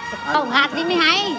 Không hạt thì mới hay.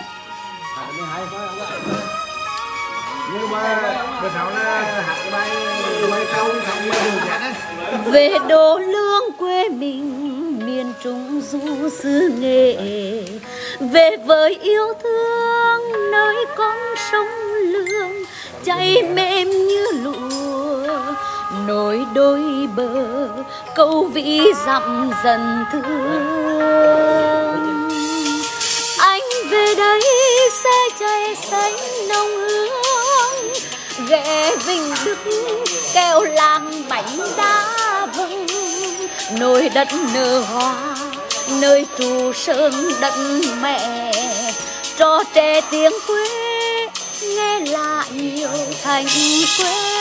Nhưng mà bữa sau là hạt cái bài câu không bài đường chén á. Về đô lương quê mình miền Trung du xứ Nghệ, về với yêu thương nơi con sông Lương chảy mềm như lụa, nối đôi bờ câu vĩ dặm dần thương. Anh về đây xe chạy xanh nồng hương, ghé Vinh Đức kêu làng bánh đá vừng, nồi đất nở hoa nơi trụ sơn đất mẹ, trò trẻ tiếng quê nghe lạ nhiều thành quê.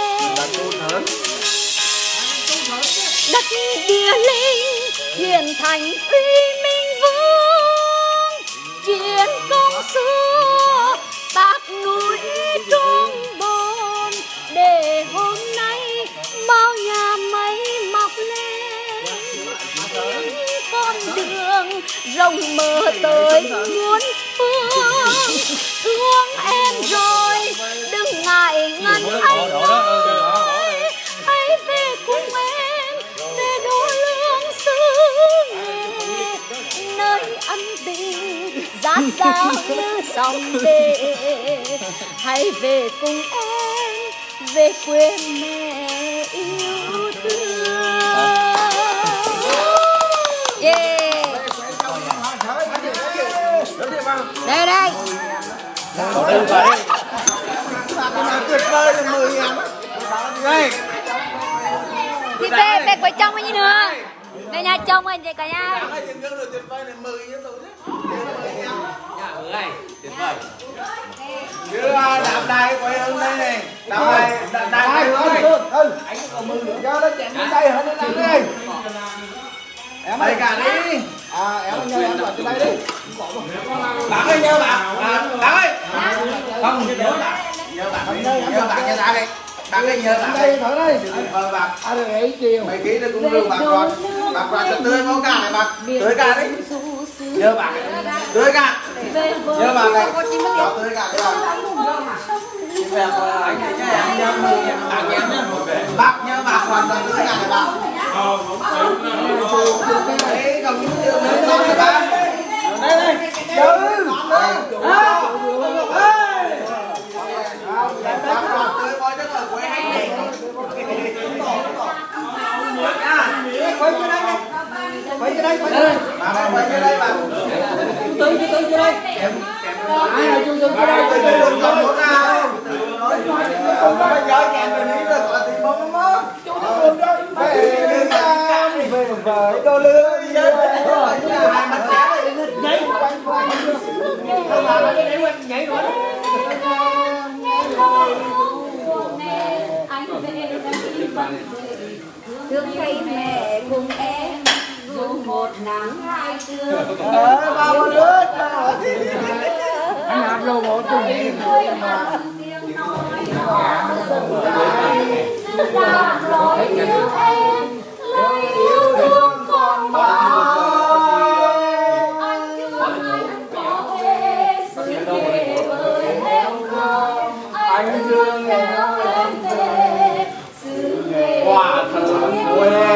Đất địa linh hiền thành uy minh vương, chiến công xưa bạc núi trung bồn, để hôm nay bao nhà máy mọc lên, con đường rộng mở tới muôn phương. Thương em rồi đừng ngại ngần anh ơi, hãy về cùng em về đô lương xứ Nghệ, nơi ân tình dạt dào như sông về. Hãy về cùng em về quê mẹ yêu thương. Yeah. Đây đây. Tuyệt vời là 10.000. Đây. Thì về quay trong cái gì nữa. Về nhà chồng anh chị cả nhà. Tuyệt vời là 10 chứ tôi chứ. Tuyệt vời. Chứ đạp đài quay hơn đây này. Đạp đài hơn. Anh còn 10 nữa cho nó chèn đến đây hơn nó nằm đây. Em đây cả đi. Em nhớ em vào trên đây đi. Bạn ơi nhớ bạn. Bạn ơi. Không nhớ bạn. Nhớ bạn nhớ ra đi. Bạn ơi nhớ bạn đây thở đây. Bạn. Được ấy chiều. Mấy ký nó cũng rượu bạn rồi. Bạn còn tươi máu cả này bạn. Tươi cả đi. Nhớ bạn. Tươi cả. Nhớ bạn này. Cho tươi cả cho bạn. Anh này nhá em nhớ bạn nhé. Bác nhớ bạn hoàn toàn tươi cả này bạn. Đấy cầm những điều đấy thôi bạn. Đây đây. Quay cho đây. Quay cho đây. Bạn quay cho đây bạn. Tôi cho đây. Ai là chú tôi đây. Tôi đừng làm nữa nào. Không có nhớ chèn rồi đi rồi còn thì mong mong. Chú đừng rồi. Về với đô lương. Nhảy. Không mà để quên nhảy rồi. Thương thấy mẹ cùng em dù một nắng hai trưa. Bao con nước. Anh hát rồi một cùng em. Tiếng nói nhỏ dần dài sự đạp lối yêu em, lời yêu thương còn mãi. Anh thương có về sự về với em không, anh thương theo em về sự về Quả thật quê.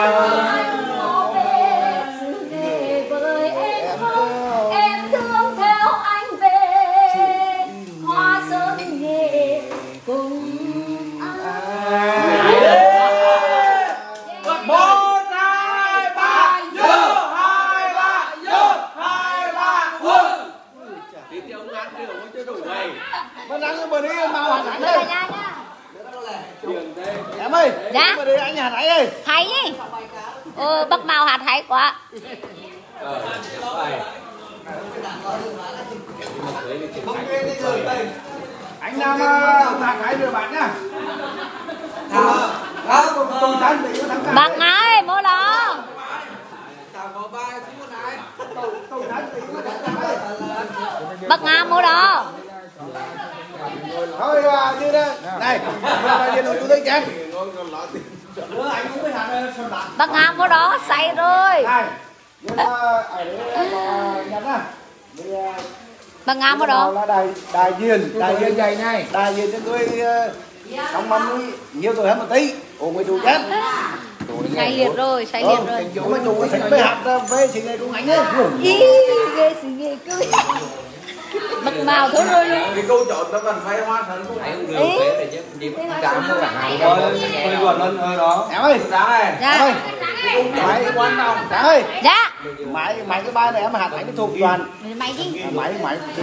Em ơi, dạ. mà đi anh hạt thấy ơi. Thấy đi. Bắp màu hạt hay quá. Anh Nam hạt thấy đưa bạn nhá. Bác ơi, mua đó. Bác Nga mua đó. Thôi đi đây. Này, đi nội chú tới chén. Bác Nga mua đó, say rồi. Này, nhưng mà ở đấy là nhắn à Bà Ngam ở đó là đại diện dày này, đại diện cho người trong mâm núi nhiều tuổi hơn một tí, ủa người chủ chết. say liệt rồi. Chủ mà chủ thích với hạt với sự nghề của anh ấy. Ý ghê sự nghề cưới. Bật màu thôi rồi luôn. Cái câu chọn nó cần phải hoa thần của anh. Cảm ơn bạn. Rồi, quần lên đó. Em ơi, Tráng ơi. Dạ. Mày quan trọng. Tráng ơi. Dạ. Mày cái bài này em hạt mày cái thuộc toàn. Mày đi. Mày.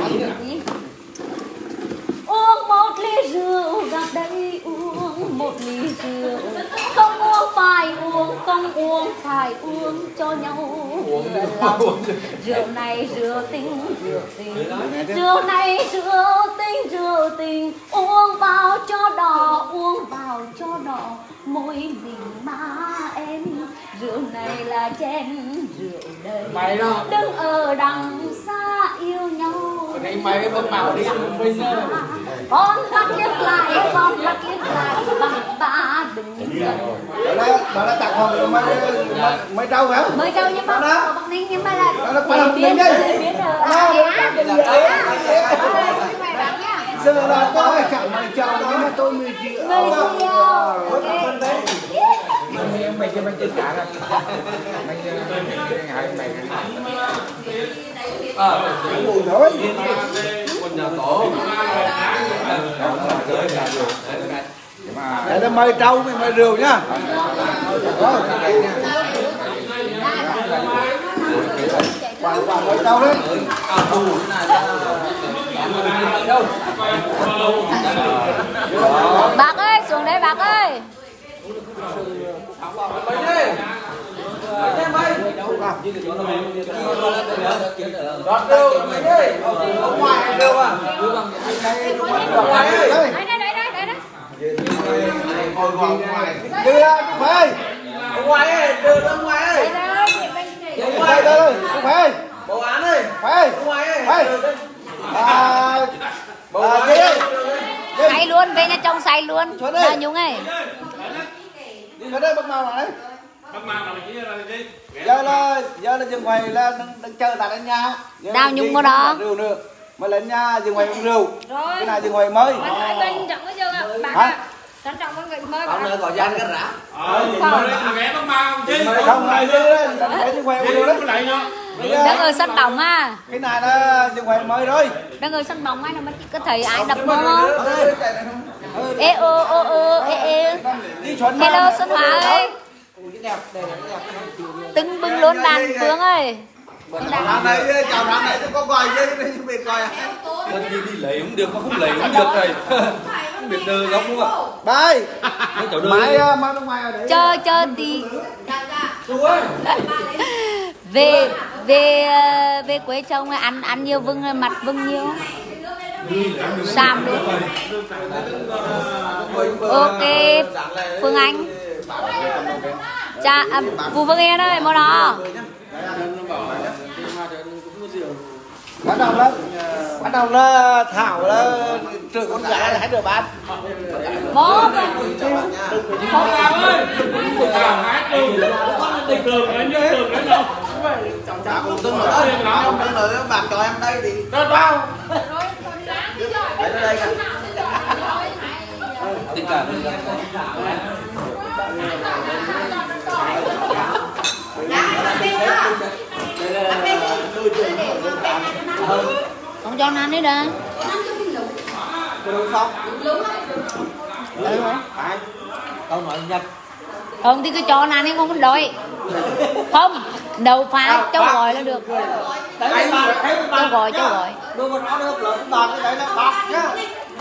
Uống một ly rượu gặp đây uống một ly rượu, không uống phải uống, không uống phải uống cho nhau rượu này rượu tình, rượu này rượu tình, uống vào cho đỏ, uống vào cho đỏ môi mình má em. Rượu này là chén rượu đời, đứng ở đằng xa yêu nhau. Mày bấm màu đi bây giờ. Con bắt liếc lại bằng ba đừng gần. Đó là tác phẩm mới trâu phải không? Mới trâu nhưng mà Bắc Ninh nhưng mà là biến giờ là có ai chẳng mày chồng nhưng mà tôi mới chịu. Mày chơi cả rồi. Mày ngồi thôi. Đây là mày trâu với mày rượu nhá. Mày trâu đấy. Bác ơi, xuống đây bác ơi. Rót rượu ông ngoại rượu à? Đấy. Ngồi ngoài. Đưa phải. Ông ngoại ơi, đưa ông ngoại ơi. Ông ngoại ơi, phải. Bảo án ơi. Phải. Ông ngoại ơi. Phải. Say luôn, về nhà chồng say luôn. Là Nhung ơi. Đi ở đây bác màu này. Bác Mao là chỉ là gì? Giờ là dừng ngoài là đang chờ tại anh nhà. Đào Nhung có đó. Rượu nữa. Mà lên nhà dừng ngoài uống rượu. Cái này dừng ngoài mới. Anh trọng có chưa bạn ạ? Trân trọng con người mới bạn. Có gian cái rã. Ghé Bác Mao chứ. Không này chứ đấy dừng ngoài uống rượu đấy. Đang ở sân bóng à. Cái này là dừng ngoài mới rồi. Đang ở sân bóng ấy nó mới có thấy ai đập mông không? Ê ô ê. Hello Xuân Hóa ơi. Tưng bưng luôn đàn Phương ơi. Thằng này chào thằng này có gọi chứ không biết gọi à. Mình đi lấy cũng được mà không lấy cũng được rồi. Không biết đời gốc đúng không? Đây. Mai ra ngoài ở đấy. Chờ tí. Về quê chồng ăn nhiều vừng mặt vừng nhiều. Sam luôn. Ok Phương Anh. Cha Vũ Vương Yên ơi món đó. Bắt đầu là Thảo là trừ con gái là 2 đứa bán. Bố Bác Mao ơi. Thảo hát đường. Tình đường anh nhớ đường đấy đâu. Chả cũng tương nữa. Tương nữa bạc cho em đây thì. Đó bao. Đấy đây kìa. Tình cảm. không cho ăn đấy đã. Câu nói nhập. Không thì cứ cho ăn đi không đòi. Không đầu phá cháu gọi là được. Cháu gọi. Đưa con nó được lớn toàn cái đấy là bạc nhá.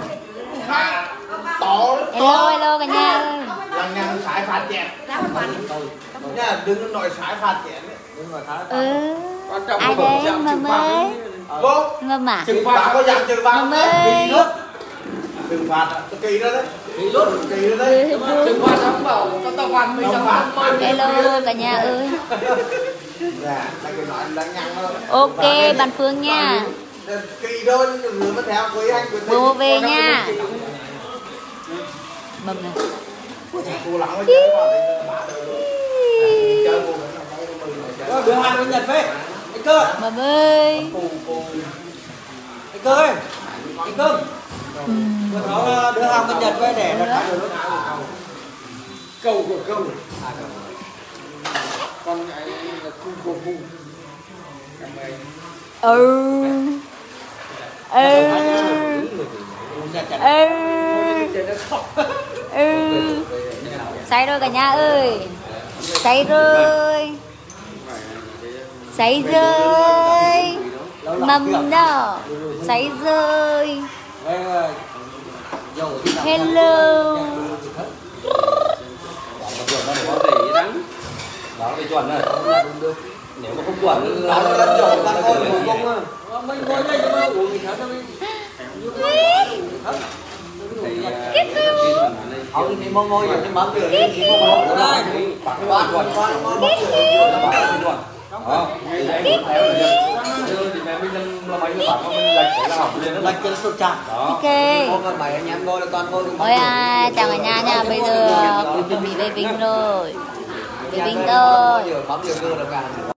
Hello cả nhà ơi. Lằng nhằng sải phạt chẹt. Nha, đừng nói sải phạt chẹt đấy. Ai đấy mầm ơi. Mầm à? Trừng phạt có dặn trừng phạt mầm ơi. Trừng phạt kỳ đó đấy. Kỳ đó đấy. Trừng phạt không bảo có tao phạt mình chẳng phạt. Hello cả nhà ơi. Dạ, đây cái nói lằng nhằng thôi. Ok bạn Phương nha. Kỳ thôi nhưng người mới theo quý anh quý Bố về nha. Mầm này. Cô lặng chơi vào đây chơi cô Đưa hàng bên Nhật về. Anh Cơ. Mà ơi. Anh Cơ ơi. Anh Cơ. Nó đưa hàng bên Nhật về để đặt được. Câu của câu. Con ấy là khu của khu. Say rồi cả nhà ơi. Say rồi. Say rồi. Mầm đó. Say rồi. Hello. Đó phải chuẩn này. Nếu mà không chuẩn Nó lên chỗ con ngồi ngủ cung á. Mình ngồi đây nhưng mà uống gì hết rồi. Ông thì mong ngồi thì mắm được thì mong ngồi đây. Quan quan quan mắm được. Lệch chân sụt chặt. Ok. Bảy anh em ngồi là toàn ngồi. Ôi à, chào cả nhà nha. Bây giờ chuẩn bị về Vinh rồi. Về Vinh thôi. Mắm được cả.